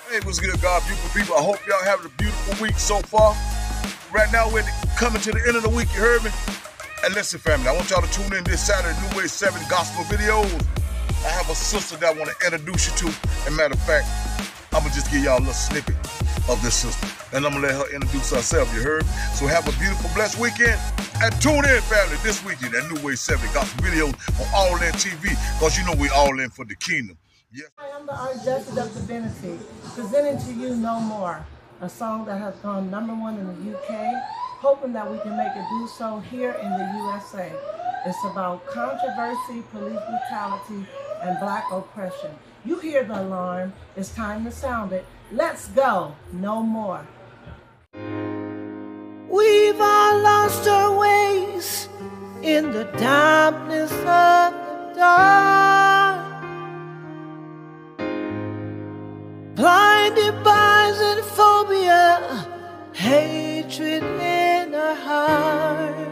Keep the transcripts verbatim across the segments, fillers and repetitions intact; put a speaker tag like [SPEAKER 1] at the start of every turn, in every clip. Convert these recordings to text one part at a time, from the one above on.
[SPEAKER 1] Hey, what's good, God, beautiful people? I hope y'all having a beautiful week so far. Right now, we're coming to the end of the week, you heard me? And listen, family, I want y'all to tune in this Saturday, New Way seven Gospel Videos. I have a sister that I want to introduce you to. And matter of fact, I'm going to just give y'all a little snippet of this sister. And I'm going to let her introduce herself, you heard? So have a beautiful, blessed weekend. And tune in, family, this weekend at New Way seven Gospel Videos on All In T V. Because you know we all in for the kingdom. Yes.
[SPEAKER 2] Hi, I'm the Archduchess of Divinity, presenting to you No More, a song that has gone number one in the U K, hoping that we can make it do so here in the U S A. It's about controversy, police brutality, and black oppression. You hear the alarm. It's time to sound it. Let's go. No more.
[SPEAKER 3] We've all lost our ways in the darkness of the dark, blinded by xenophobia, hatred in our heart,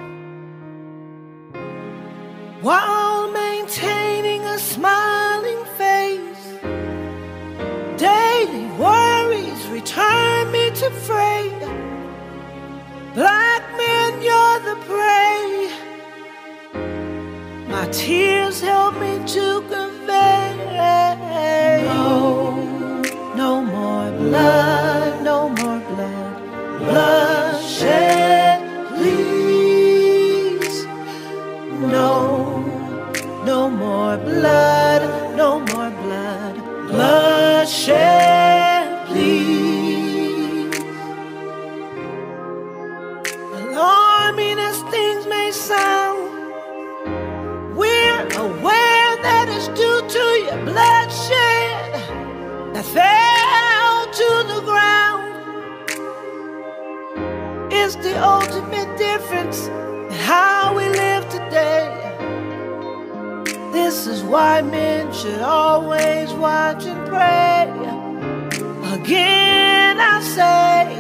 [SPEAKER 3] while maintaining a smiling face. Daily worries return me to fray. Black men, you're the prey. My tears help me to convey. No, no more blood, no more blood, bloodshed, please. No, no more blood, no more blood, bloodshed, please. Alarming as things may sound, we're aware that it's due to your bloodshed that fell to the ground. It's the ultimate difference in how we live today. This is why men should always watch and pray. Again I say,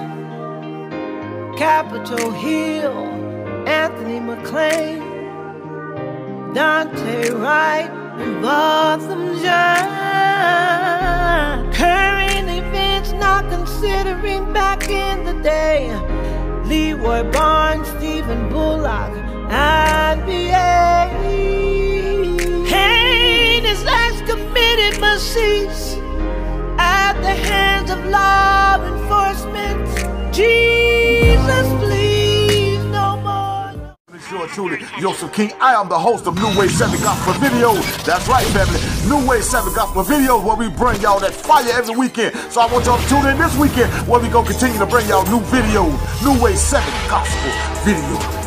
[SPEAKER 3] Capitol Hill, Anthony McLean, Dante Wright, and Botham Jean. Current events not considering back in the day. Leroy Barnes, Stephen Bullock, and B A. Heinous acts committed must cease at the hands of law enforcement. Jesus, please, no more.
[SPEAKER 1] Sure, truly, Joseph King. I am the host of New Way seven Gospel Videos. That's right, family. New Way seven Gospel Videos, where we bring y'all that fire every weekend. So I want y'all to tune in this weekend, where we gonna continue to bring y'all new videos. New Way seven Gospel Videos.